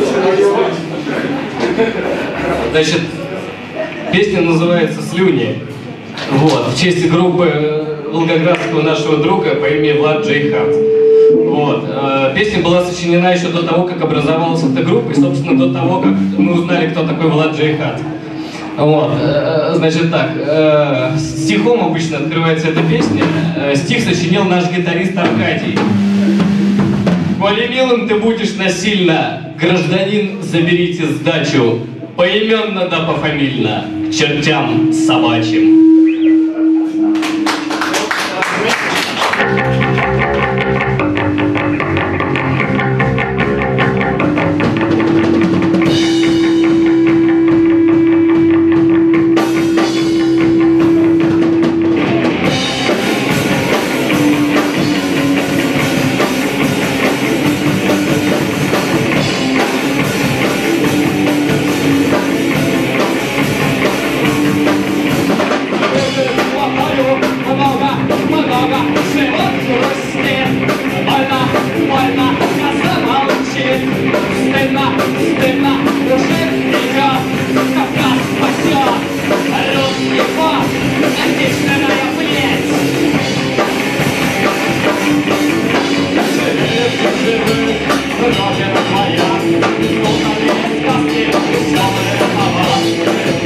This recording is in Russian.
Значит, песня называется «Слюни». Вот, в честь группы волгоградского нашего друга по имени Влад Джейхард. Вот. Песня была сочинена еще до того, как образовалась эта группа, и, собственно, до того, как мы узнали, кто такой Влад Джейхард. Вот. Значит так, стихом обычно открывается эта песня. Стих сочинил наш гитарист Аркадий. «Коли милым ты будешь насильно, гражданин, заберите сдачу, поименно да пофамильно, чертям собачьим». Родина твоя, сколько лет сказки, веселые слова.